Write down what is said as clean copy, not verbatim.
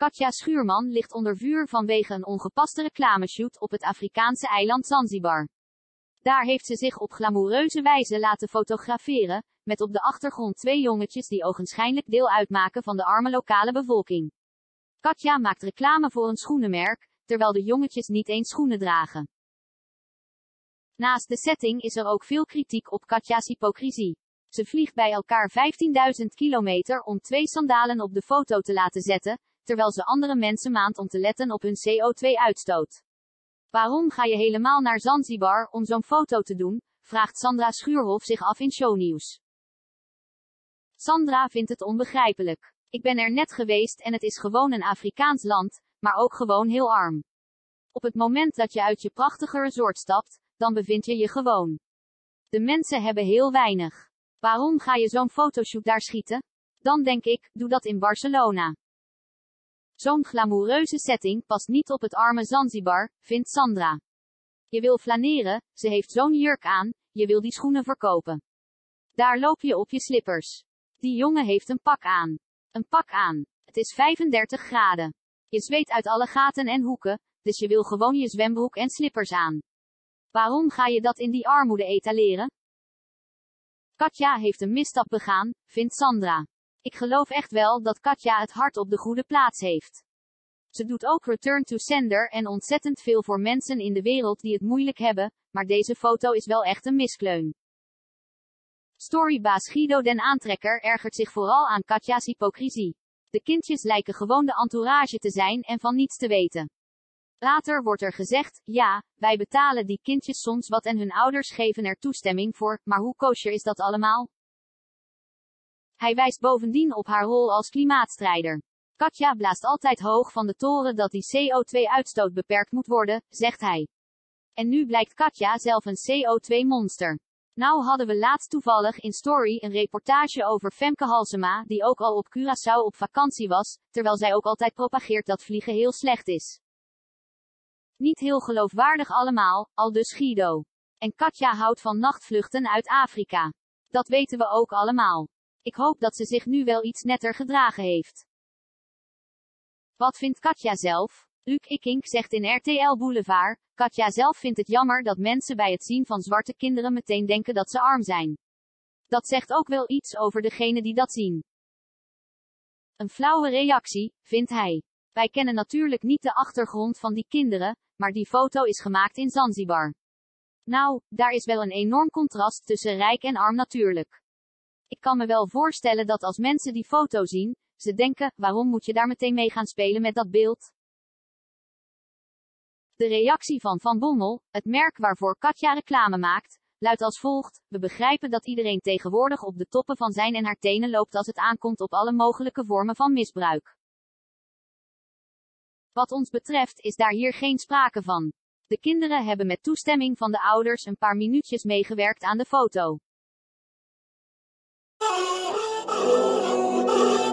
Katja Schuurman ligt onder vuur vanwege een ongepaste reclameshoot op het Afrikaanse eiland Zanzibar. Daar heeft ze zich op glamoureuze wijze laten fotograferen, met op de achtergrond 2 jongetjes die ogenschijnlijk deel uitmaken van de arme lokale bevolking. Katja maakt reclame voor een schoenenmerk, terwijl de jongetjes niet eens schoenen dragen. Naast de setting is er ook veel kritiek op Katja's hypocrisie. Ze vliegt bij elkaar 15.000 kilometer om 2 sandalen op de foto te laten zetten, terwijl ze andere mensen maand om te letten op hun CO2-uitstoot. Waarom ga je helemaal naar Zanzibar om zo'n foto te doen, vraagt Sandra Schuurhof zich af in Shownieuws. Sandra vindt het onbegrijpelijk. Ik ben er net geweest en het is gewoon een Afrikaans land, maar ook gewoon heel arm. Op het moment dat je uit je prachtige resort stapt, dan bevind je je gewoon. De mensen hebben heel weinig. Waarom ga je zo'n fotoshoot daar schieten? Dan denk ik, doe dat in Barcelona. Zo'n glamoureuze setting past niet op het arme Zanzibar, vindt Sandra. Je wil flaneren, ze heeft zo'n jurk aan, je wil die schoenen verkopen. Daar loop je op je slippers. Die jongen heeft een pak aan. Een pak aan. Het is 35 graden. Je zweet uit alle gaten en hoeken, dus je wil gewoon je zwembroek en slippers aan. Waarom ga je dat in die armoede etaleren? Katja heeft een misstap begaan, vindt Sandra. Ik geloof echt wel dat Katja het hart op de goede plaats heeft. Ze doet ook return to sender en ontzettend veel voor mensen in de wereld die het moeilijk hebben, maar deze foto is wel echt een miskleun. Storybaas Guido den Aantrekker ergert zich vooral aan Katja's hypocrisie. De kindjes lijken gewoon de entourage te zijn en van niets te weten. Later wordt er gezegd, ja, wij betalen die kindjes soms wat en hun ouders geven er toestemming voor, maar hoe kosher is dat allemaal? Hij wijst bovendien op haar rol als klimaatstrijder. Katja blaast altijd hoog van de toren dat die CO2-uitstoot beperkt moet worden, zegt hij. En nu blijkt Katja zelf een CO2-monster. Nou hadden we laatst toevallig in Story een reportage over Femke Halsema, die ook al op Curaçao op vakantie was, terwijl zij ook altijd propageert dat vliegen heel slecht is. Niet heel geloofwaardig allemaal, aldus Guido. En Katja houdt van nachtvluchten uit Afrika. Dat weten we ook allemaal. Ik hoop dat ze zich nu wel iets netter gedragen heeft. Wat vindt Katja zelf? Luc Ikink zegt in RTL Boulevard, Katja zelf vindt het jammer dat mensen bij het zien van zwarte kinderen meteen denken dat ze arm zijn. Dat zegt ook wel iets over degene die dat zien. Een flauwe reactie, vindt hij. Wij kennen natuurlijk niet de achtergrond van die kinderen, maar die foto is gemaakt in Zanzibar. Nou, daar is wel een enorm contrast tussen rijk en arm natuurlijk. Ik kan me wel voorstellen dat als mensen die foto zien, ze denken, waarom moet je daar meteen mee gaan spelen met dat beeld? De reactie van Van Bommel, het merk waarvoor Katja reclame maakt, luidt als volgt: we begrijpen dat iedereen tegenwoordig op de toppen van zijn en haar tenen loopt als het aankomt op alle mogelijke vormen van misbruik. Wat ons betreft is daar hier geen sprake van. De kinderen hebben met toestemming van de ouders een paar minuutjes meegewerkt aan de foto.